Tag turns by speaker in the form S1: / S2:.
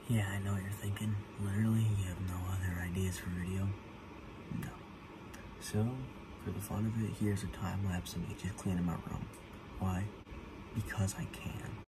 S1: Yeah, I know what you're thinking. Literally, you have no other ideas for video? No. So, for the fun of it, here's a time lapse of me just cleaning my room. Why? Because I can.